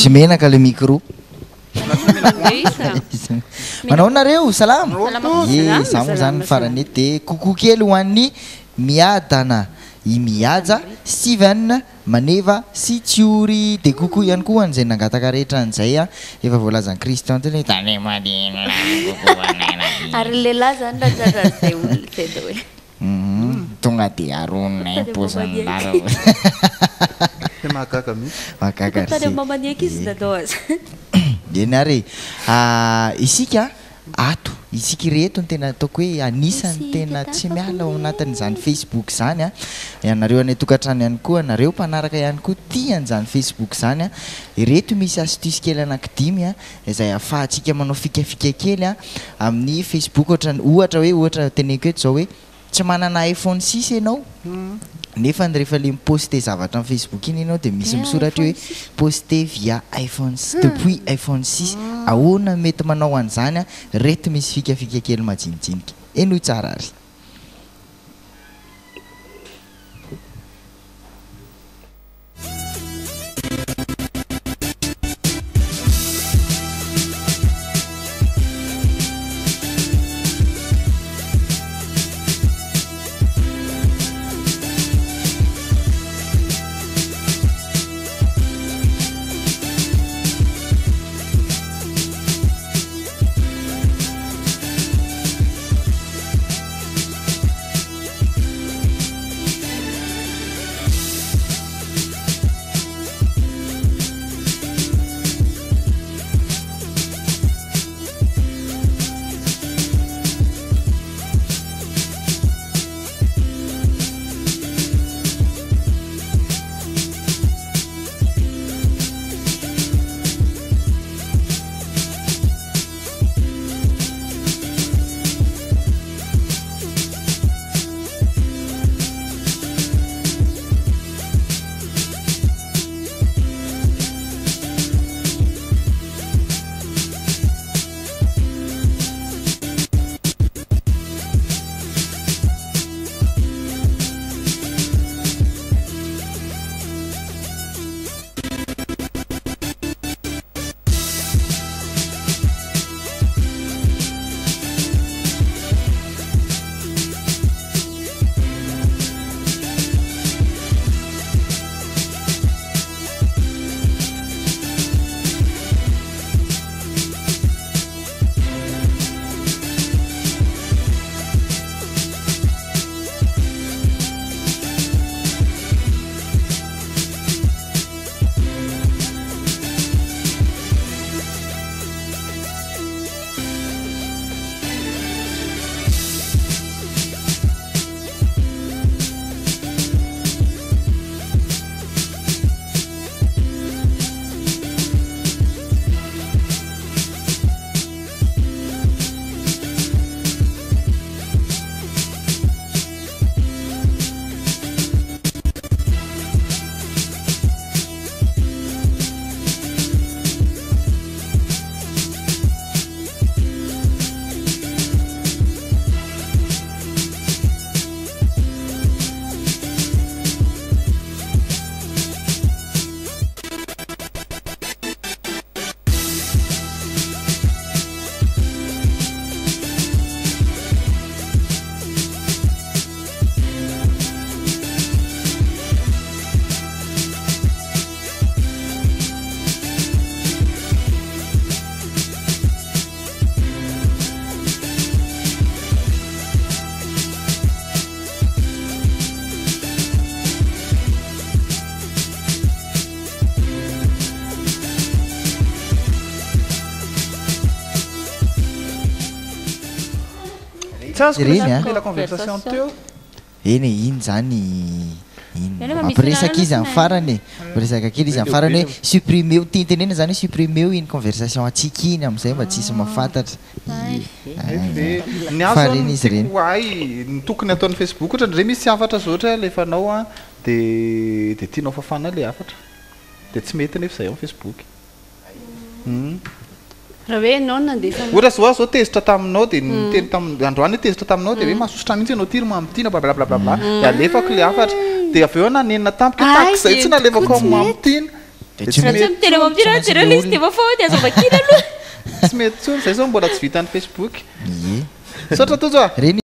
misy menaka le micro manao nareo salama zaho zany farany de coucou kely ho an'ny miadana i miaja Steven maneva sy tiory de coucou ihany koa an'izay nangataka rehetra an'izay efa voalazan'ny Christian teny tany madina ary lehilahy zany raha zay olona zay dao hoe tonga de aronay posandara mahagaga mihitsy mahagaga tany mamaniaky izy dadao azy eny ary isika ato isika reto ny tena ataoko hoe anisany tena tsy miala ao anatin'izany Facebook zany ianareo any tokantrano ihany koa nareo mpanaraka ihany koa tian'izany Facebook zany ireto misy astuce kely anankidimy izay ahafahantsika manao fikafika kely amin'ny Facebook ohatra hoe teneniko eto zao hoe tsy manana iPhone 6 ianao nefa rehefa le miposte zavatra amin'ny Facebook iny ianao dia misy misoratra hoe poste via iPhone depuis iPhone 6 ahoana mety manao an'izany reto misy fikafika kely majinijinika eno tsara ary la conversation teo eny iny zany mampiresaka izy amin'ny farany resaka kely izy amin'ny farany hoe supprimer tentenena zany hoe supprimer iny conversation atsika iny amin'izay mba tsisy mahafantatra ny azony izy reny ay tokony ataon'ny Facebook ohatra ndray misy afatra zao ohatra lefanao de tianao fafana le afatra de tsy mety nefa zay amin'ny Facebook raha hoe anao nandefa ohatra zao tezitra taminao de niteny androany tezitra taminao de hoe mahasosotra mihitsy anao tiry mamitiana blablabla de alefako le afatra de avy eo nanenina tampoka tak zay tsy nalefako mamitiana De tsy raha tsy miteny mampiray jereo izy de mafaody azovakina aloha tsy mety tsony zay zao mbola tsy vitan'ny Facebook ie sotra tojo a reny